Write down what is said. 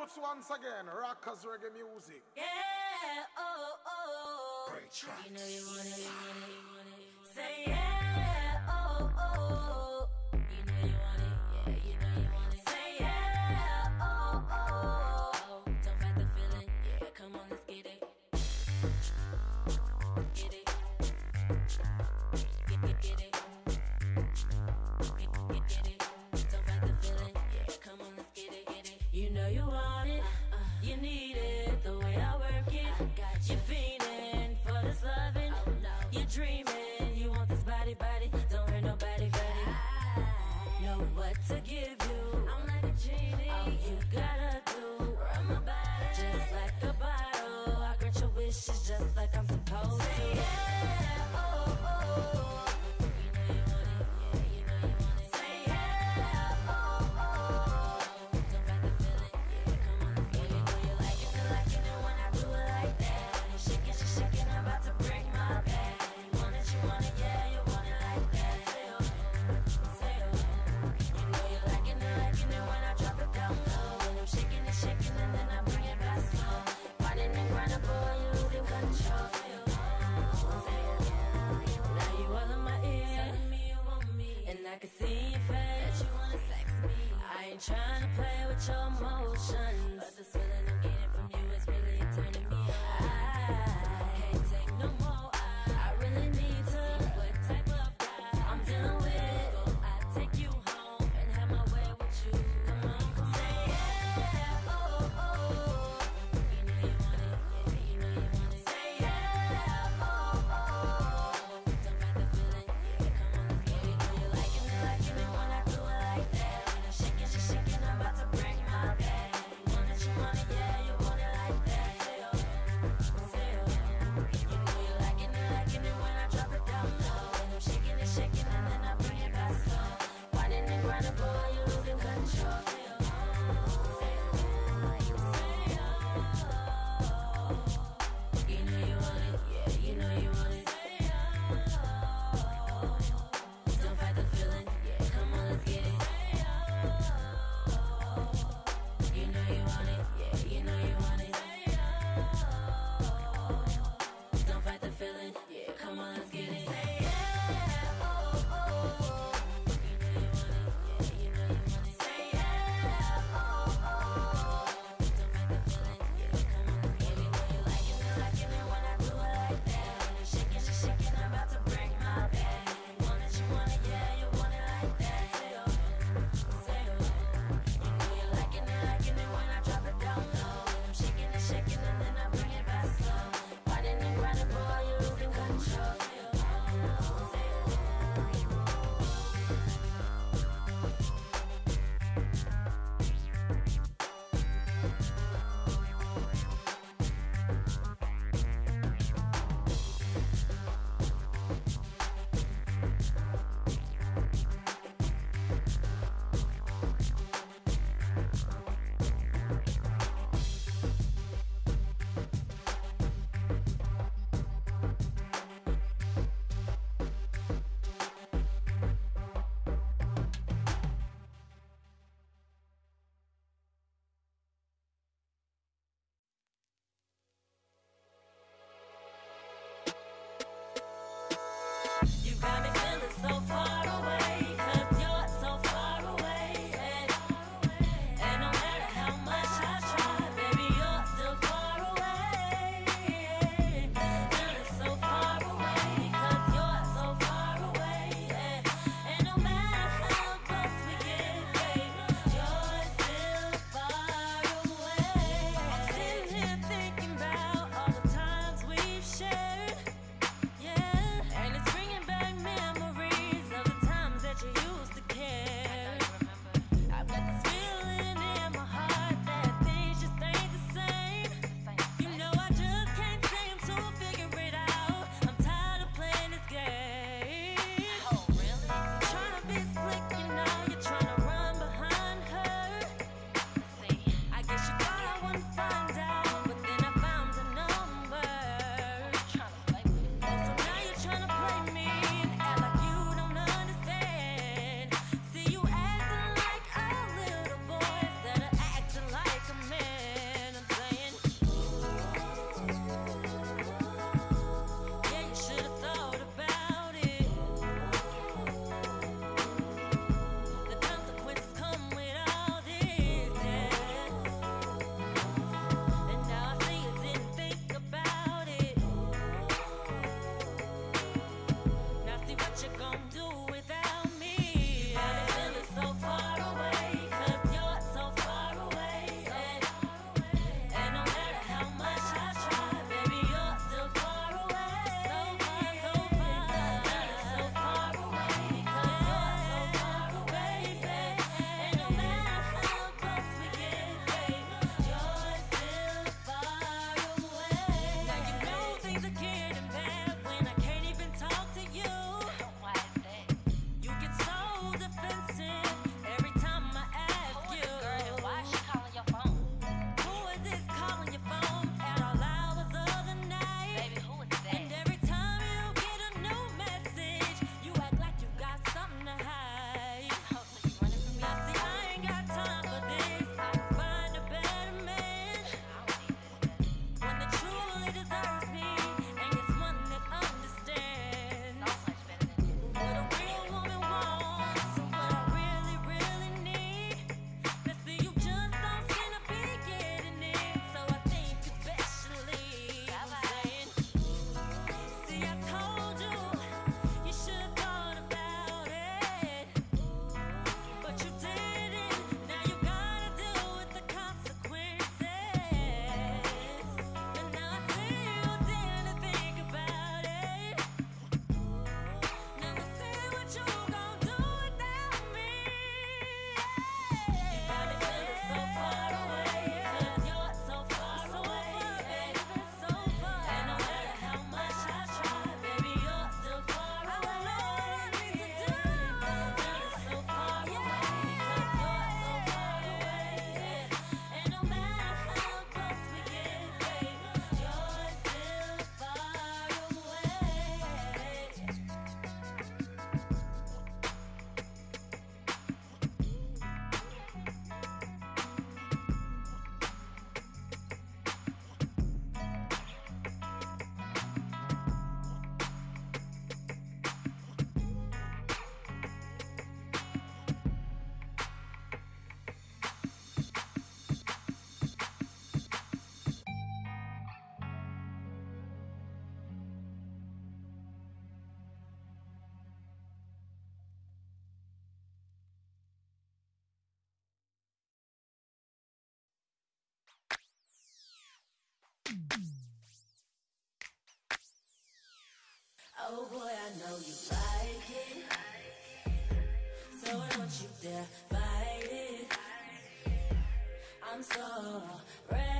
roots once again, rockers reggae music. Yeah, oh, oh. Great tracks. You know you want it, you want it, you want it. Say yeah, oh, oh. You know you want it, yeah, you know you want it. Say yeah, oh, oh. Don't fight the feeling, yeah, come on, let's get it. Get it. Get it. Get it. Don't fight the feeling, yeah, come on, let's get it, get it. You know you want it, you need it, the way I work it. You're fiending for this loving, you're dreaming, you want this body, don't hurt nobody, I know what to give you. I'm like a genie, all you gotta do, rub my body, just like a bottle. I grant your wishes just like I'm supposed to. Say yeah, oh, oh. You know you want it, yeah, you know you want it. Say yeah, oh, oh. Don't fight the feeling, yeah, come on, let's get it. You know you like it when I do it like that. When you're shaking, I'm about to break my back. You want it, yeah, you want it like that. Say oh, say oh. You know you like it when I drop it down low. When I'm shaking, and then I bring it back slow. Grinding and grinding, boy, you losing control. Say oh, say oh. Now you all in my ear, telling me you want me, and I can see your face that you wanna sex me. I ain't trying to play with your emotions, but this feeling I'm getting from you is really turning me on. I can't take no more. I really need to see what type of guy I'm dealing with. So I take you home and have my way with you. Come on, come on. Say yeah, oh, oh. You know you want it, yeah, you know you want it. Say yeah, oh, oh. Don't fight the feeling, yeah, come on, let's get it. You know you liking it when I do it like that. When I'm shaking, I'm about to break my back. You want it, Oh boy, I know you like it, so don't you dare fight it. I'm so ready.